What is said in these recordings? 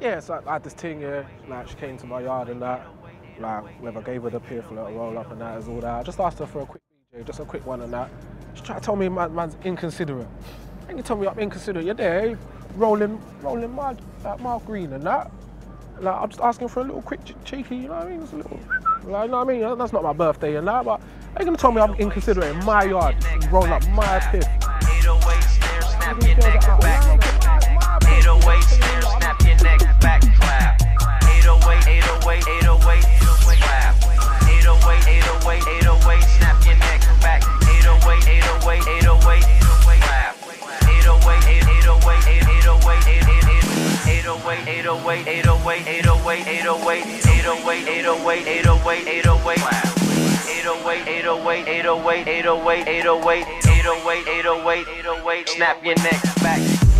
Yeah, so I had this thing, yeah, like she came to my yard and that, like whether I gave her the piff, a little roll up and that as all that. I just asked her for a quick BJ, just a quick one and that. She tried to tell me man's inconsiderate. And you tell me I'm inconsiderate, you're there, rolling my green and that. Like I'm just asking for a little quick cheeky, you know what I mean? It's a little, like, you know what I mean? That's not my birthday and that, but they're gonna tell me I'm inconsiderate in my yard, rolling up my piff. 808 snare, snap your neck back. 808 snare, snap your neck back, clap. 808, 808, 808, clap. 808, 808, 808, snap your neck back. 808, 808, 808, clap. 808, 808, 808, 808, 808, 808, 808, 808, 808, 808, 808, clap. 808, 808, 808, 808, 808, 808, 808, 808, snap your neck back.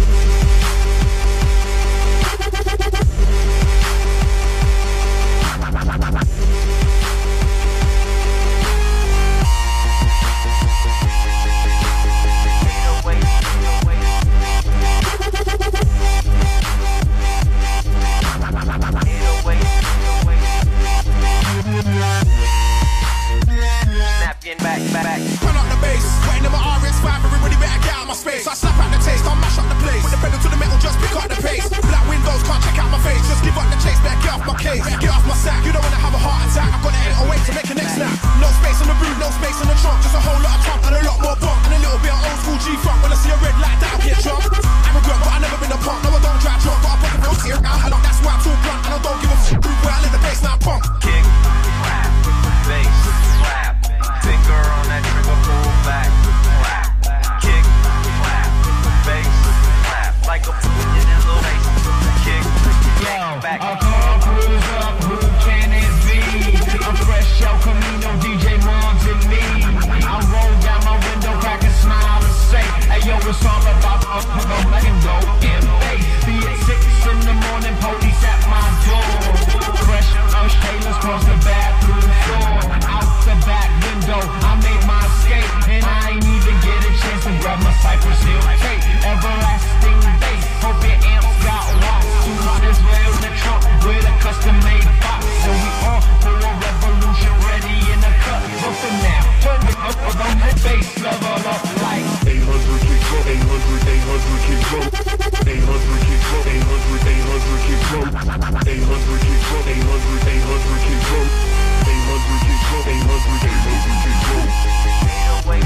Back. Turn up the bass, wetting in my RS5, everybody better get out my space. I slap out the taste, I'll mash up the place. With the pedal to the metal, just pick up the pace. Black windows, can't check out my face. Just give up the chase, better get off my case. Get off my sack, you don't wanna have a heart attack. I've got the 808 to make a next snap. No space in the boot, no space in the trunk. Just a whole lot of trunk and a lot more bump. And a little bit of old school G-funk. When I see a red light, that'll get drunk. Arrogant, but I've never been a punk. No, I don't drive drunk, but I put the real tear out. That's why I'm too blunt. And I don't give a f*** where I let the bass now pump. Kick, clap, bass, clap. Finger on that trigger, pull back, clap. Kick, clap, bass, clap. Like a in a little bass. Kick, back. A car pulls up, who can it be? I'm fresh El Camino, DJ Mons and me. I roll down my window, crack a smile and say, hey yo, it's all about I'm letting go in bass. Be it 6 in the morning, police at my door. Fresh Taylor's cross the bathroom floor. Out the back window, I made my escape, and I ain't even get a chance to grab my Cypress Hill tape. Everlasting bass, hope your amps got lost. Too hot as well in the trunk with a custom-made box. So we on for a revolution, ready in the cut. But for now, turn it up on that bass level up like 800 kick drum, 800 kick drum, 800 kick drum, 800 kick drum, 800 kick drum, 800 kick drum, 800 kick drum, 800 kick drum. 808,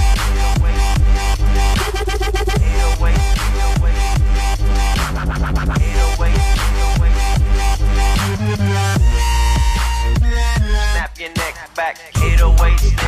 808, 808, snap your neck back. 808.